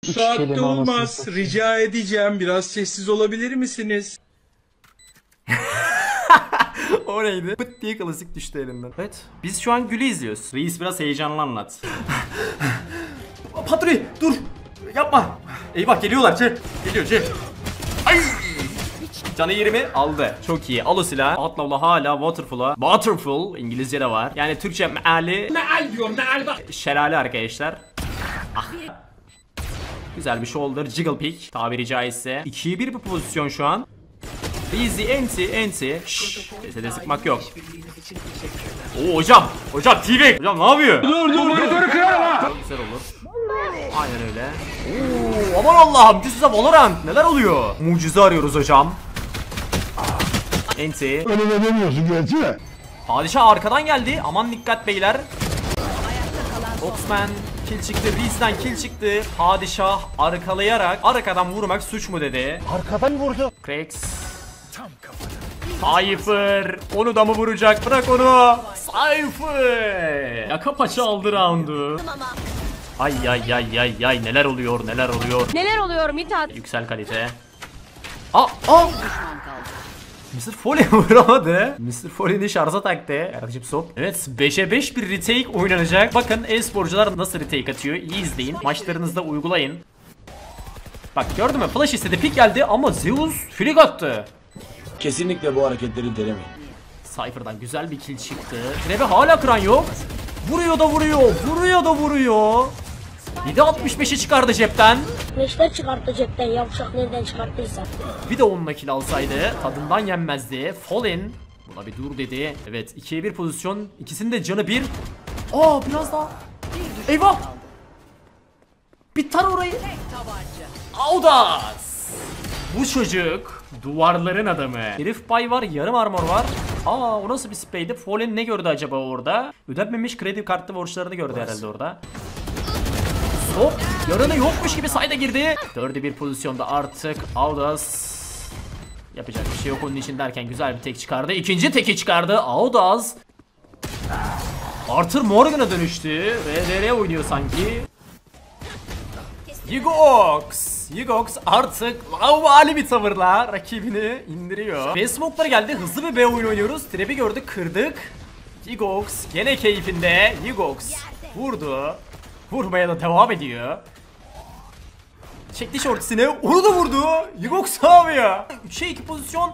Saatte olmaz. Rica edeceğim. Biraz sessiz olabilir misiniz? O neydi? Pıt diye klasik düştü elinden. Evet. Biz şu an Gül'ü izliyoruz. Reis biraz heyecanlı anlat. Patri dur. Yapma. Eyvah geliyorlar C. Geliyor C. Ay. Canı 20 aldı. Çok iyi. Al o silahı. Atla hala Waterfall'a. Waterfall İngilizce de var. Yani Türkçe meali. Meal diyor meal bak. Şelale arkadaşlar. Ah. Güzel bir shoulder. Jiggle pick. Tabiri caizse. 2'ye 1 bir pozisyon şu an. Easy enti. Şşş. Sesede sıkmak yok. Oo hocam. Hocam T-Bag. Hocam ne yapıyor? Dur monitörü kırarım ha. Çok güzel olur. Aynen öyle. Oo aman Allah'ım. This is a Valorant. Neler oluyor? Mucize arıyoruz hocam. Enti. Öyle de demiyorsun gerçi de. Padişah arkadan geldi. Aman dikkat beyler. Oxman kill çıktı. Reis'den kill çıktı. Padişah arkalayarak arkadan vurmak suç mu dedi. Arkadan vurdu. Cracks. Cypher. Onu da mı vuracak? Bırak onu. Cypher. Yaka paça aldı roundu. Ay neler oluyor. Neler oluyor Mithat? Yüksel kalite. Mr. Foley vuramadı. Mr. Foley'ni şarja taktı. Kardeşim sok. Evet 5'e 5 bir retake oynanacak. Bakın e-sporcular nasıl retake atıyor. İyi izleyin. Maçlarınızda uygulayın. Bak gördün mü? Flash istedi. Pick geldi ama Zeus flick attı. Kesinlikle bu hareketleri denemeyin. Cypher'dan güzel bir kill çıktı. Trebe hala kıran yok. Vuruyor da vuruyor. 7.65'i çıkardı cepten. Neşter çıkarttı cepten, yavşak nereden çıkarttıysa. Bir de onunla kill alsaydı tadından yenmezdi. Fallen buna bir dur dedi. Evet 2'ye 1 pozisyon. İkisinin de canı 1. Biraz daha. Eyvah. Bitar orayı. Audas. Bu çocuk duvarların adamı. Herif bay var, yarım armor var. O nasıl bir spreydi? Fallen ne gördü acaba orada? Ödenmemiş kredi kartı borçlarını gördü herhalde orada. Hop, yarını yokmuş gibi sayda girdi. 4'e 1 pozisyonda artık Audas. Yapacak bir şey yok onun için derken güzel bir tek çıkardı. İkinci teki çıkardı. Audas Arthur Morgan'a dönüştü. RDR oynuyor sanki. Yigox artık lavali bir tavırla rakibini indiriyor. B smoke'ları geldi. Hızlı bir B oyunu oynuyoruz. Trap'i gördük, kırdık. Yigox gene keyfinde. Yigox vurdu. Vurmaya da devam ediyor. Çekti shortisini. Onu da vurdu. Yigox abi ya. 3'e 2 pozisyon.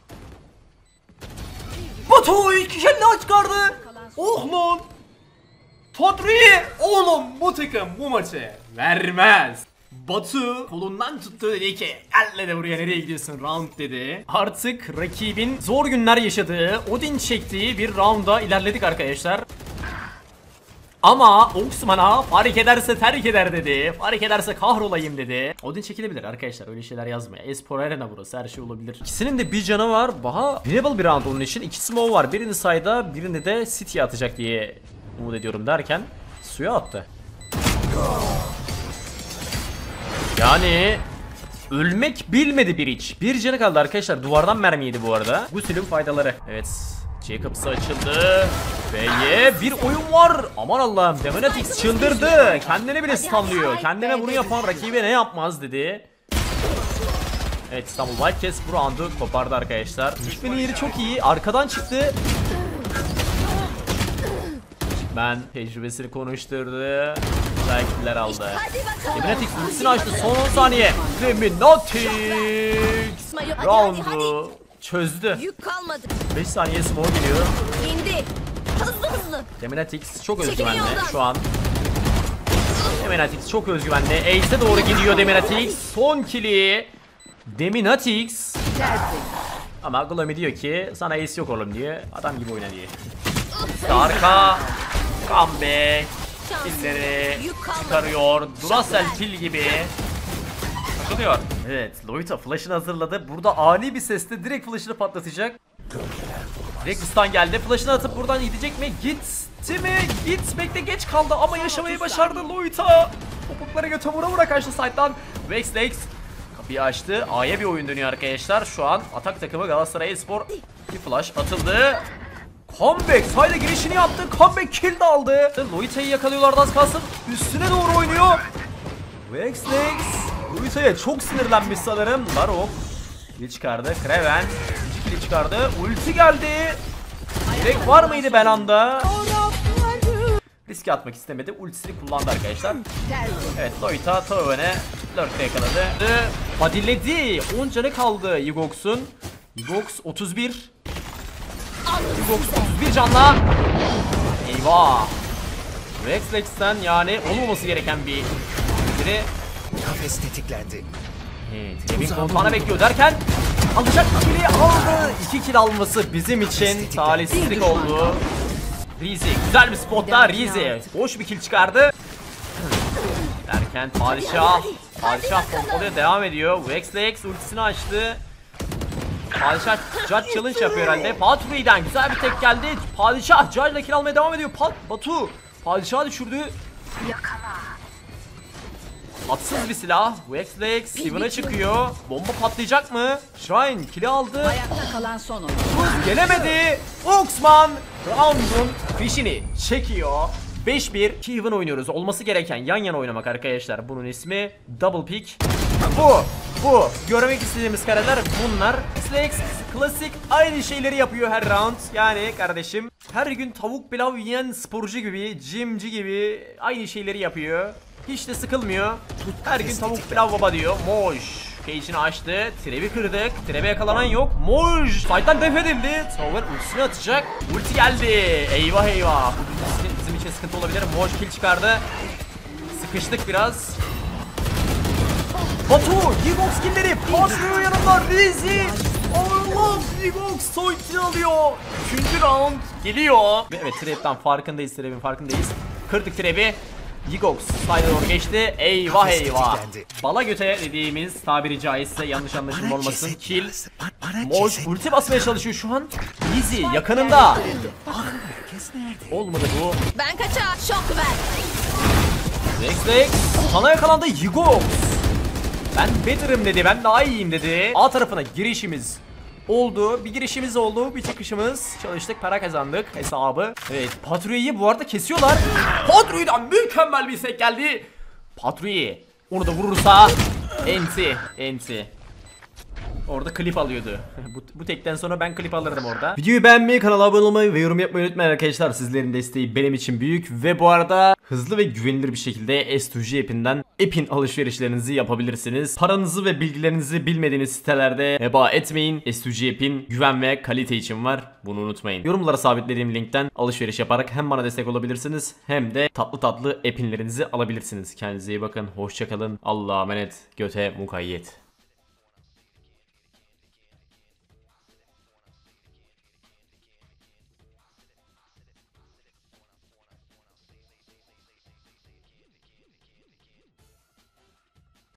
Batu 2 kelle çıkardı. Oh lan. Patri. Oğlum bu takım bu maçı vermez. Batu kolundan tuttu, dedi ki elle de buraya, nereye gidiyorsun round dedi. Artık rakibin zor günler yaşadığı, Odin çektiği bir rounda ilerledik arkadaşlar. Ama Oxman'a fark ederse terk eder dedi. Fark ederse kahrolayım dedi. Odin çekilebilir arkadaşlar, öyle şeyler yazmaya. Espor Arena burası, her şey olabilir. İkisinin de bir canı var. Baha winnable bir round onun için. 2 smoke var. Birini sayda, birini de City'ye atacak diye umut ediyorum derken suya attı. Yani ölmek bilmedi bir iç. Bir canı kaldı arkadaşlar. Duvardan mermi yedi bu arada. Bu silahın faydaları. Evet. C kapısı açıldı. B'ye bir oyun var. Aman Allah'ım. Demonatix çıldırdı. Kendini bile stunlıyor. Kendine bunu yapan rakibe ne yapmaz dedi. Evet, İstanbul Wildcats bu roundu kopardı arkadaşlar. Hiçbirinin yeri çok iyi. Arkadan çıktı. Ben tecrübesini konuşturdu. Güzel killer aldı. Demonatix ultisini açtı. Son 10 saniye. Demonatix roundu çözdü. Yük kalmadı. 5 saniye smoke geliyor. İndi. Hızlı. Demonatix çok özgüvenli şu an. Demonatix çok özgüvenli. Ace'e doğru gidiyor Demonatix. Son kill'i Demonatix. Ama Gloomy diyor ki sana ace yok oğlum diye. Adam gibi oyna diye. Arka comeback killleri çıkarıyor. Duracell kill gibi takılıyor. Evet, Loita flash'ını hazırladı. Burada ani bir sesle direkt flash'ını patlatacak. Direkt stun geldi. Flash'ını atıp buradan gidecek mi? Gitti mi? Gitmekte geç kaldı ama yaşamayı başardı Loita. Topukları götü vura kaçtı side'dan. Vexlex kapıyı açtı. A'ya bir oyun dönüyor arkadaşlar. Şu an atak takımı Galatasaray Espor. Bir flash atıldı. Comeback side'a girişini yaptı. Comeback kill de aldı. Loita'yı yakalıyorlar, az kalsın üstüne doğru oynuyor. Vexlex Ruito'ya çok sinirlenmiş sanırım. Larok kill çıkardı. Kraven 2 kill çıkardı. Ulti geldi. Direkt var mıydı Belanda? Riske atmak istemedi. Ultisini kullandı arkadaşlar. Evet, Loita Taven'e lurk'te yakaladı. Padilledi. 10 canı kaldı Yigox'un. Yigox 31. Yigox 31 canla. Eyvah. Vexlex'ten yani olmaması gereken bir biri. Kafes tetiklendi. Trebin kontağına bekliyor derken alacak kill'i aldı. 2 kill alması bizim için talihsizlik oldu. Rize güzel bir spotta. Rize boş bir kill çıkardı. Derken Padişah pompalaya devam ediyor. Vexlex ultisini açtı. Padişah Judge challenge yapıyor herhalde. Patrui'den güzel bir tek geldi. Padişah Judge'la kill almaya devam ediyor. Batu Padişah'ı düşürdü. Atsız bir silah. Vexlex Steven'a çıkıyor. Bomba patlayacak mı? Shrine kill'i aldı. Ayakta kalan son oyun. Gelemedi. Oxman round'un fişini çekiyor. 5-1 Kevin oynuyoruz. Olması gereken yan yana oynamak arkadaşlar. Bunun ismi Double Pick. Bu. Görmek istediğimiz kareler bunlar. Slex klasik aynı şeyleri yapıyor her round. Yani kardeşim her gün tavuk pilav yiyen sporcu gibi, jimci gibi aynı şeyleri yapıyor. Hiç de sıkılmıyor. Her gün tavuk pilav baba diyor. Moş. Cage'ini açtı. Trap'i kırdık. Trap'e yakalanan yok. Moş. Fight'tan def edildi. Tower ultisini atacak. Ulti geldi. Eyvah eyvah. Bu bizim için sıkıntı olabilir. Moş kill çıkardı. Sıkıştık biraz. Batu. Yigox killleri. Patlıyor yanımda. Rizi. Allah. Yigox son kill alıyor. 3. round geliyor. Evet, Trap'ten farkındayız. Trap'in farkındayız. Kırdık Trap'i. Yigox slide'a doğru geçti. Eyvah eyvah. Bala göte dediğimiz tabiri caizse yanlış anlaşılma olmasın. Kill. Moş ulti basmaya çalışıyor şu an. Easy yakınında. Olmadı bu. Ben kaçar. Şok ver. Vexlex sana yakalandı Yigox. Ben better'ım dedi. Ben daha iyiyim dedi. A tarafına girişimiz oldu. Bir girişimiz oldu. Bir çıkışımız. Çalıştık. Para kazandık. Hesabı. Evet. Patrui'yi bu arada kesiyorlar. Patrui'den mükemmel bir istek geldi. Patrui. Onu da vurursa. Enti. Orada klip alıyordu. bu tekten sonra ben klip alırdım orada. Videoyu beğenmeyi, kanala abone olmayı ve yorum yapmayı unutmayın arkadaşlar. Sizlerin desteği benim için büyük. Ve bu arada hızlı ve güvenilir bir şekilde S2G app'inden app'in alışverişlerinizi yapabilirsiniz. Paranızı ve bilgilerinizi bilmediğiniz sitelerde heba etmeyin. S2G app'in güven ve kalite için var. Bunu unutmayın. Yorumlara sabitlediğim linkten alışveriş yaparak hem bana destek olabilirsiniz hem de tatlı app'inlerinizi alabilirsiniz. Kendinize iyi bakın. Hoşça kalın. Allah'a emanet. Göte mukayyet.